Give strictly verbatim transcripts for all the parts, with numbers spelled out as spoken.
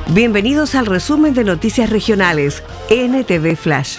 Bienvenidos al resumen de noticias regionales N T V Flash.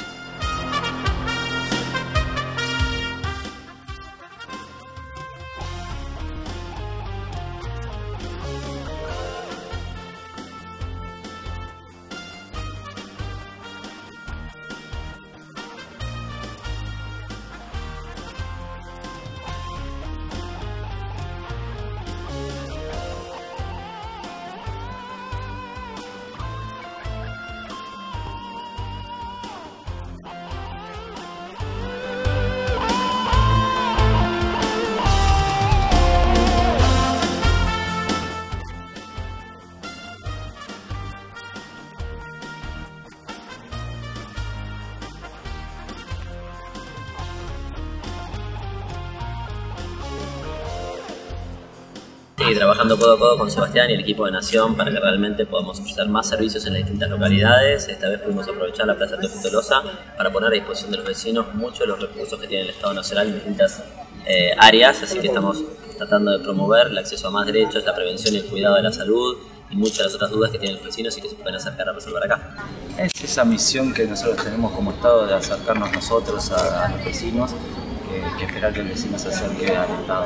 Y trabajando codo a codo con Sebastián y el equipo de Nación para que realmente podamos ofrecer más servicios en las distintas localidades. Esta vez pudimos aprovechar la Plaza Teófilo Tolosa para poner a disposición de los vecinos muchos de los recursos que tiene el Estado Nacional en distintas eh, áreas, así que estamos tratando de promover el acceso a más derechos, la prevención y el cuidado de la salud y muchas de las otras dudas que tienen los vecinos y que se pueden acercar a resolver acá. Es esa misión que nosotros tenemos como Estado de acercarnos nosotros a, a los vecinos, que, que esperar que el vecino se acerque al Estado.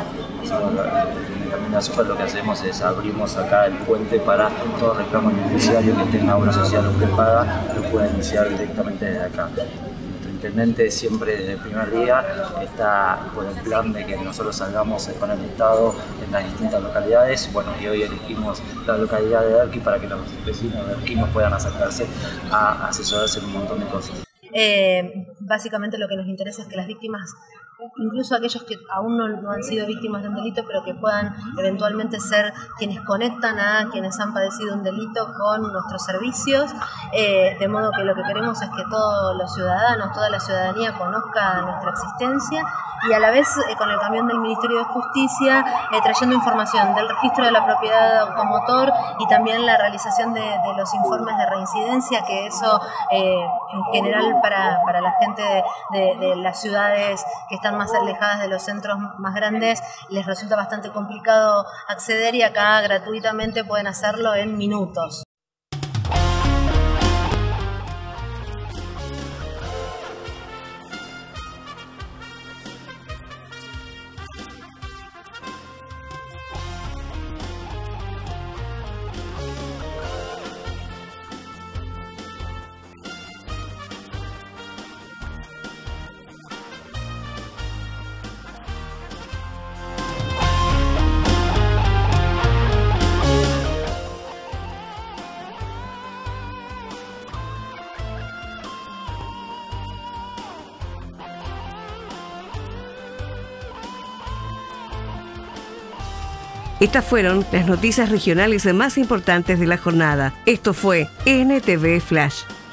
En el Camino Azúcar lo que hacemos es abrimos acá el puente para todo reclamo beneficiario que tenga obra social o prepaga, lo pueda iniciar directamente desde acá. Nuestro intendente siempre desde el primer día está por el plan de que nosotros salgamos con el Estado en las distintas localidades. Bueno, y hoy elegimos la localidad de Derqui para que los vecinos de Derqui nos puedan acercarse a asesorarse en un montón de cosas. Eh, básicamente lo que nos interesa es que las víctimas, incluso aquellos que aún no, no han sido víctimas de un delito, pero que puedan eventualmente ser quienes conectan a quienes han padecido un delito con nuestros servicios, eh, de modo que lo que queremos es que todos los ciudadanos, toda la ciudadanía conozca nuestra existencia y a la vez eh, con el camión del Ministerio de Justicia eh, trayendo información del registro de la propiedad de automotor y también la realización de, de los informes de reincidencia, que eso eh, en general para, para la gente de, de, de las ciudades que están más alejadas de los centros más grandes les resulta bastante complicado acceder y acá gratuitamente pueden hacerlo en minutos. Estas fueron las noticias regionales más importantes de la jornada. Esto fue N T V Flash.